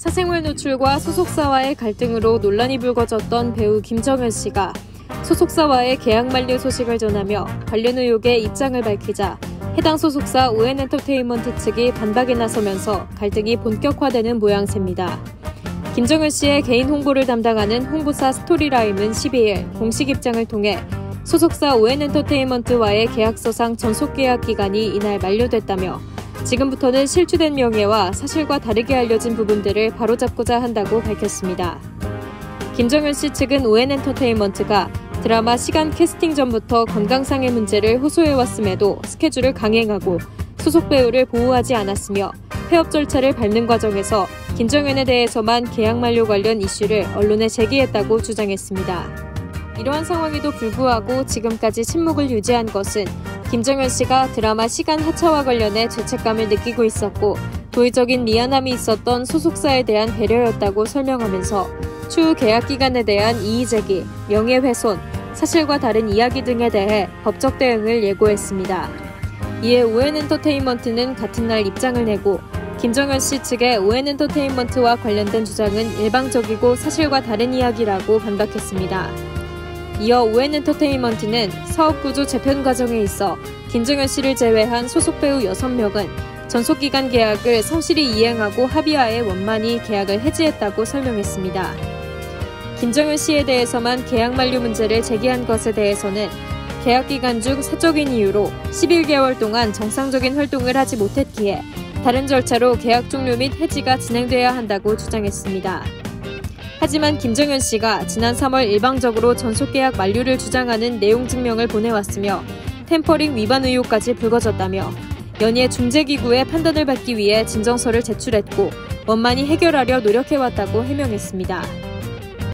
사생활 노출과 소속사와의 갈등으로 논란이 불거졌던 배우 김정현 씨가 소속사와의 계약 만료 소식을 전하며 관련 의혹에 입장을 밝히자 해당 소속사 ON엔터테인먼트 측이 반박에 나서면서 갈등이 본격화되는 모양새입니다. 김정현 씨의 개인 홍보를 담당하는 홍보사 스토리라임은 12일 공식 입장을 통해 소속사 ON엔터테인먼트와의 계약서상 전속계약 기간이 이날 만료됐다며 지금부터는 실추된 명예와 사실과 다르게 알려진 부분들을 바로잡고자 한다고 밝혔습니다. 김정현 씨 측은 ON엔터테인먼트가 드라마 시간 캐스팅 전부터 건강상의 문제를 호소해왔음에도 스케줄을 강행하고 소속 배우를 보호하지 않았으며 폐업 절차를 밟는 과정에서 김정현에 대해서만 계약 만료 관련 이슈를 언론에 제기했다고 주장했습니다. 이러한 상황에도 불구하고 지금까지 침묵을 유지한 것은 김정현 씨가 드라마 시간 하차와 관련해 죄책감을 느끼고 있었고 도의적인 미안함이 있었던 소속사에 대한 배려였다고 설명하면서 추후 계약 기간에 대한 이의 제기, 명예훼손, 사실과 다른 이야기 등에 대해 법적 대응을 예고했습니다. 이에 ON엔터테인먼트는 같은 날 입장을 내고 김정현 씨 측의 ON엔터테인먼트와 관련된 주장은 일방적이고 사실과 다른 이야기라고 반박했습니다. 이어 ON엔터테인먼트는 사업구조 재편 과정에 있어 김정현 씨를 제외한 소속 배우 6명은 전속기간 계약을 성실히 이행하고 합의하에 원만히 계약을 해지했다고 설명했습니다. 김정현 씨에 대해서만 계약 만료 문제를 제기한 것에 대해서는 계약 기간 중 사적인 이유로 11개월 동안 정상적인 활동을 하지 못했기에 다른 절차로 계약 종료 및 해지가 진행돼야 한다고 주장했습니다. 하지만 김정현 씨가 지난 3월 일방적으로 전속계약 만료를 주장하는 내용 증명을 보내왔으며 템퍼링 위반 의혹까지 불거졌다며 연예 중재기구의 판단을 받기 위해 진정서를 제출했고 원만히 해결하려 노력해왔다고 해명했습니다.